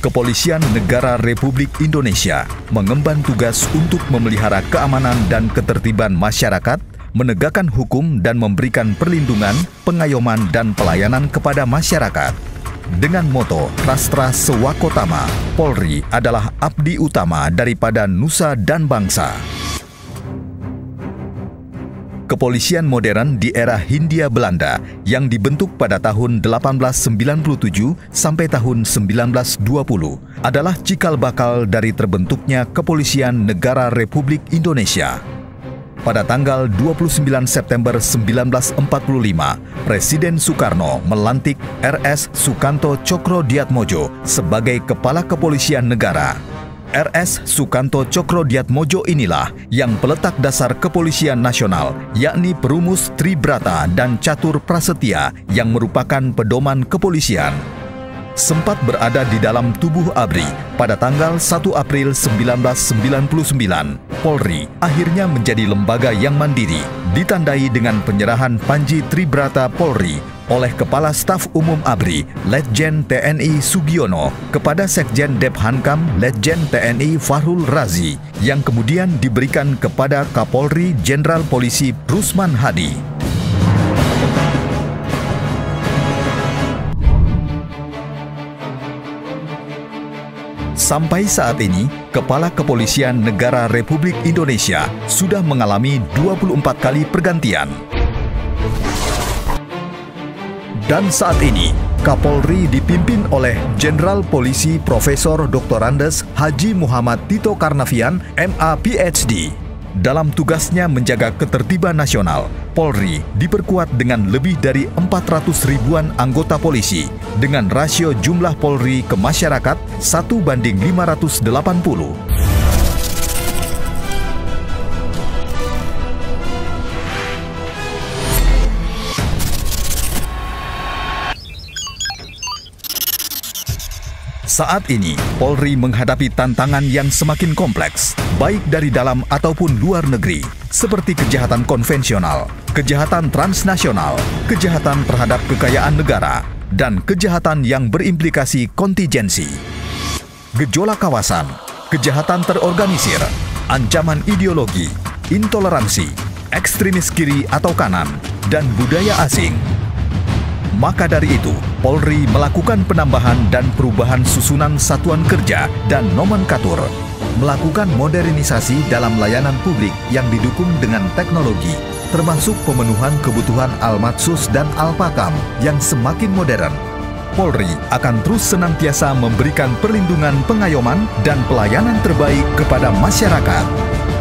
Kepolisian Negara Republik Indonesia mengemban tugas untuk memelihara keamanan dan ketertiban masyarakat, menegakkan hukum dan memberikan perlindungan, pengayoman dan pelayanan kepada masyarakat. Dengan moto Rastra Sewakotama, Polri adalah abdi utama daripada nusa dan bangsa. Kepolisian modern di era Hindia Belanda yang dibentuk pada tahun 1897 sampai tahun 1920 adalah cikal bakal dari terbentuknya Kepolisian Negara Republik Indonesia. Pada tanggal 29 September 1945, Presiden Soekarno melantik RS Sukanto Tjokrodiatmodjo sebagai Kepala Kepolisian Negara. RS Sukanto Tjokrodiatmodjo inilah yang peletak dasar kepolisian nasional, yakni perumus Tribrata dan Catur Prasetya yang merupakan pedoman kepolisian. Sempat berada di dalam tubuh ABRI pada tanggal 1 April 1999, Polri akhirnya menjadi lembaga yang mandiri, ditandai dengan penyerahan Panji Tribrata Polri oleh Kepala Staf Umum ABRI, Letjen TNI Sugiono, kepada Sekjen Dephankam, Letjen TNI Fahrul Razi, yang kemudian diberikan kepada Kapolri Jenderal Polisi Rusman Hadi. Sampai saat ini, Kepala Kepolisian Negara Republik Indonesia sudah mengalami 24 kali pergantian. Dan saat ini, Kapolri dipimpin oleh Jenderal Polisi Profesor Dr. Andes Haji Muhammad Tito Karnavian, MA PhD. Dalam tugasnya menjaga ketertiban nasional, Polri diperkuat dengan lebih dari 400 ribuan anggota polisi dengan rasio jumlah Polri ke masyarakat 1:580. Saat ini, Polri menghadapi tantangan yang semakin kompleks, baik dari dalam ataupun luar negeri, seperti kejahatan konvensional, kejahatan transnasional, kejahatan terhadap kekayaan negara, dan kejahatan yang berimplikasi kontingensi. Gejolak kawasan, kejahatan terorganisir, ancaman ideologi, intoleransi, ekstremis kiri atau kanan, dan budaya asing. Maka dari itu, Polri melakukan penambahan dan perubahan susunan satuan kerja dan nomenklatur, melakukan modernisasi dalam layanan publik yang didukung dengan teknologi, termasuk pemenuhan kebutuhan Al-Matsus dan Al-Pakam yang semakin modern. Polri akan terus senantiasa memberikan perlindungan, pengayoman, dan pelayanan terbaik kepada masyarakat.